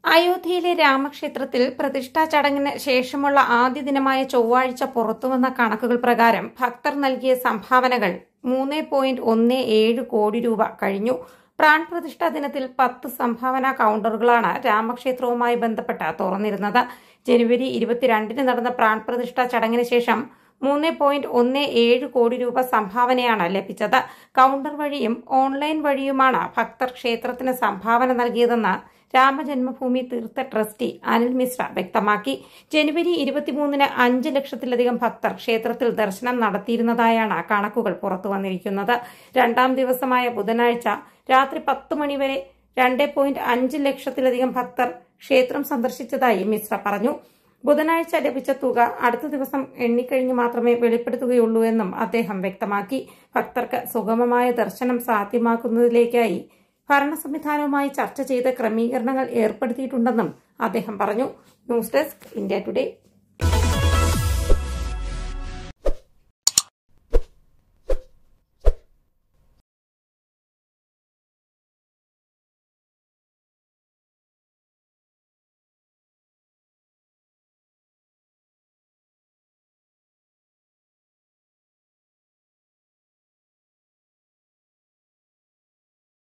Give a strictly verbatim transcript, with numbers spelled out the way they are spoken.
അയോധ്യയിലെ രാമക്ഷേത്രത്തിൽ പ്രതിഷ്ഠാ ചടങ്ങിന് ശേഷമുള്ള ആദ്യ ദിനമായ ചൊവ്വാഴ്ച പുറത്തുവന്ന കണക്കുകൾ പ്രകാരം ഭക്തർ നൽകിയ സംഭാവനകൾ മൂന്ന് പോയിന്റ് ഒന്ന് ഏഴ് കോടി രൂപ കഴിഞ്ഞു. പ്രാൺ പ്രതിഷ്ഠാ ദിനത്തിൽ പത്ത് സംഭാവനാ കൌണ്ടറുകളാണ് രാമക്ഷേത്രവുമായി ബന്ധപ്പെട്ട് തുറന്നിരുന്നത്. ജനുവരി ഇരുപത്തിരണ്ടിന് നടന്ന പ്രാൺ പ്രതിഷ്ഠാ ചടങ്ങിന് ശേഷം മൂന്ന് പോയിന്റ് ഒന്ന് ഏഴ് കോടി രൂപ സംഭാവനയാണ് ലഭിച്ചത്. കൌണ്ടർ വഴിയും ഓൺലൈൻ വഴിയുമാണ് ഭക്തർ ക്ഷേത്രത്തിന് സംഭാവന നൽകിയതെന്ന് രാമജന്മഭൂമി തീർത്ഥ ട്രസ്റ്റി അനിൽ മിശ്ര വ്യക്തമാക്കി. ജനുവരി ഇരുപത്തിമൂന്നിന് അഞ്ച് ലക്ഷത്തിലധികം ഭക്തർ ക്ഷേത്രത്തിൽ ദർശനം നടത്തിയിരുന്നതായാണ് കണക്കുകൾ പുറത്തുവന്നിരിക്കുന്നത്. രണ്ടാം ദിവസമായ ബുധനാഴ്ച രാത്രി പത്ത് മണിവരെ രണ്ട് പോയിന്റ് അഞ്ച് ലക്ഷത്തിലധികം ഭക്തർ ക്ഷേത്രം സന്ദർശിച്ചതായി മിശ്ര പറഞ്ഞു. ബുധനാഴ്ച ലഭിച്ച തുക അടുത്ത ദിവസം എണ്ണിക്കഴിഞ്ഞ് മാത്രമേ വെളിപ്പെടുത്തുകയുള്ളൂ എന്നും അദ്ദേഹം വ്യക്തമാക്കി. ഭക്തർക്ക് സുഗമമായ ദർശനം സാധ്യമാക്കുന്നതിലേക്കായി ഭരണ സംവിധാനവുമായി ചർച്ച ചെയ്ത് ക്രമീകരണങ്ങൾ ഏർപ്പെടുത്തിയിട്ടുണ്ടെന്നും അദ്ദേഹം പറഞ്ഞു. News desk India today.